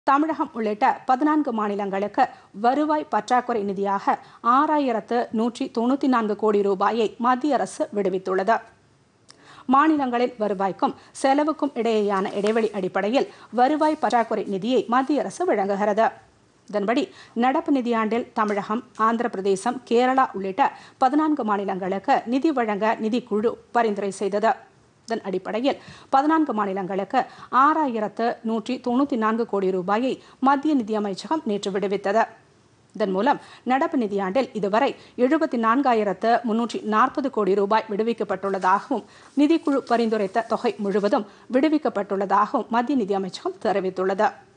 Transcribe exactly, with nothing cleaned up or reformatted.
தமிழகம் உள்ளிட்ட பதினான்கு மாநிலங்களுக்கு வருவாய் பற்றாக்குறை நிதியாக ஆறாயிரத்து நூற்றி தொண்ணூற்றி நான்கு கோடி ரூபாயை மத்திய அரசு விடுவித்துள்ளது. மாநிலங்களின் வருவாய்க்கும் செலவுக்கும் இடையேயான இடைவெளி அடிப்படையில் வருவாய் பற்றாக்குறை நிதியை மத்திய அரசு வழங்குகிறது. இதன்படி நடப்பு நிதியாண்டில் தமிழகம், ஆந்திர பிரதேசம், கேரளா உள்ளிட்ட பதினான்கு மாநிலங்களுக்கு நிதி வழங்க நிதிக்குழு பரிந்துரை செய்தது. இதன் அடிப்படையில் பதினான்கு மாநிலங்களுக்கு ஆறாயிரத்து நூற்றி தொண்ணூற்றி நான்கு கோடி ரூபாயை மத்திய நிதியமைச்சகம் நேற்று விடுவித்தது. இதன் மூலம் நடப்பு நிதியாண்டில் இதுவரை எழுபத்தி நான்காயிரத்து முன்னூற்றி நாற்பது கோடி ரூபாய் விடுவிக்கப்பட்டுள்ளதாகவும் நிதிக்குழு பரிந்துரைத்த தொகை முழுவதும் விடுவிக்கப்பட்டுள்ளதாகவும் மத்திய நிதியமைச்சகம் தெரிவித்துள்ளது.